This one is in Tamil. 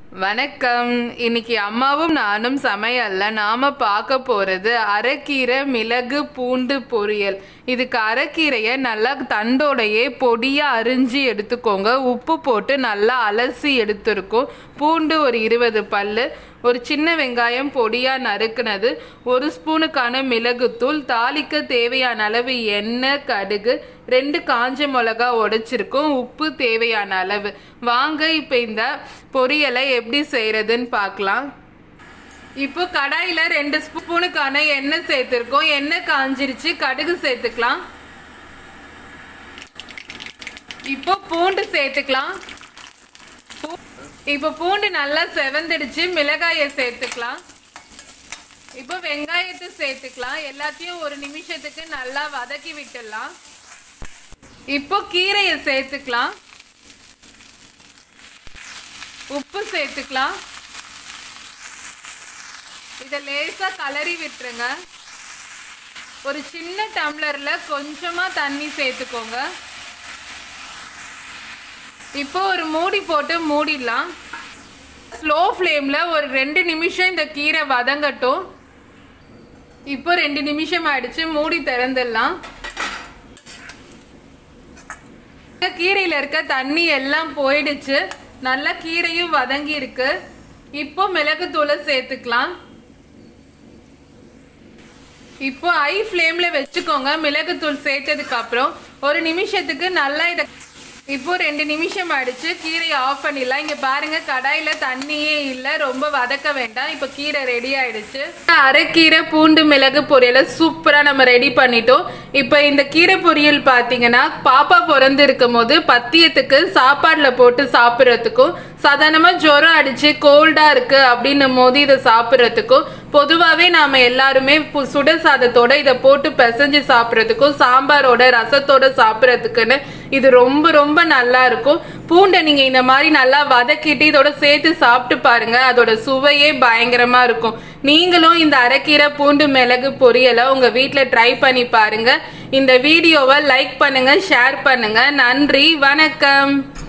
வணக்கம். இன்னைக்கு அம்மாவும் நானும் சமையல்ல நாம பார்க்க போறது அரைக்கீரை மிளகு பூண்டு பொரியல். இதுக்கு அரைக்கீரையை நல்லா தண்டோடையே பொடியா அரிஞ்சு எடுத்துக்கோங்க. உப்பு போட்டு நல்லா அலசி எடுத்துருக்கோம். பூண்டு ஒரு 20 பல்லு, ஒரு சின்ன வெங்காயம் பொடியா நறுக்குனது, 1 ஸ்பூனுக்கான மிளகுத்தூள், தாளிக்க தேவையான அளவு எண்ணெய், கடுகு, 2 காஞ்ச மிளகா உடைச்சிருக்கோம், உப்பு தேவையான அளவு. வாங்க இப்ப இந்த பொரியலை எப்படி செய்யறதுன்னு பார்க்கலாம். இப்போ கடாயில 2 ஸ்பூனுக்கான எண்ணெய் சேர்த்திருக்கோம். எண்ணெய் காஞ்சிருச்சு, கடுகு சேர்த்துக்கலாம். இப்போ பூண்டு சேர்த்துக்கலாம். இப்போ பூண்டு நல்லா செவந்துடுச்சு, மிளகாயை சேர்த்துக்கலாம். இப்போ வெங்காயத்தை சேர்த்துக்கலாம். எல்லாத்தையும் 1 நிமிஷத்துக்கு நல்லா வதக்கி விட்டுடலாம். இப்போ கீரையை சேர்த்துக்கலாம். உப்பு சேர்த்துக்கலாம். இதை லேசா கலரி விட்டுருங்க. ஒரு சின்ன டம்ளர்ல கொஞ்சமா தண்ணி சேர்த்துக்கோங்க. இப்போ ஒரு மூடி போட்டு மூடிடலாம். ஸ்லோ ஃப்ளேம்ல ஒரு 2 நிமிஷம் இந்த கீரை வதங்கட்டும். இப்போ 2 நிமிஷம் ஆயிடுச்சு, மூடி திறந்துடலாம். கீரையில இருக்க தண்ணி எல்லாம் போயிடுச்சு, நல்லா கீரையும் வதங்கி இருக்கு. இப்போ மிளகுத்தூளை சேர்த்துக்கலாம். இப்போ ஹை ஃப்ளேம்ல வச்சுக்கோங்க. மிளகுத்தூள் சேர்த்ததுக்கு அப்புறம் 1 நிமிஷத்துக்கு நல்லா இதை இப்போ 2 நிமிஷம் ஆயிடுச்சு, கீரையை ஆஃப் பண்ணிடலாம். இங்க பாருங்க, கடாயில தண்ணியே இல்லை, ரொம்ப வதக்க வேண்டாம். இப்போ கீரை ரெடி ஆயிடுச்சு. அரைக்கீரை பூண்டு மிளகு பொரியலை சூப்பரா நம்ம ரெடி பண்ணிட்டோம். இப்போ இந்த கீரை பொரியல் பாத்தீங்கன்னா பாப்பா பிறந்து இருக்கும் போது பத்தியத்துக்கு சாப்பாடுல போட்டு சாப்பிட்றதுக்கும், சாதாரணமா ஜுரம் அடிச்சு கோல்டா இருக்கு அப்படின்னும் போது இதை சாப்பிட்றதுக்கும், பொதுவாகவே நாம எல்லாருமே சுட சாதத்தோட இதை போட்டு பிசைஞ்சு சாப்பிட்றதுக்கும், சாம்பாரோட ரசத்தோட சாப்பிட்றதுக்குன்னு இது ரொம்ப ரொம்ப நல்லா இருக்கும். பூண்டை நீங்க இந்த மாதிரி நல்லா வதக்கிட்டு இதோட சேர்த்து சாப்பிட்டு பாருங்க, அதோட சுவையே பயங்கரமா இருக்கும். நீங்களும் இந்த அரைக்கீரை பூண்டு மிளகு பொரியலை உங்க வீட்டுல ட்ரை பண்ணி பாருங்க. இந்த வீடியோவை லைக் பண்ணுங்க, ஷேர் பண்ணுங்க. நன்றி, வணக்கம்.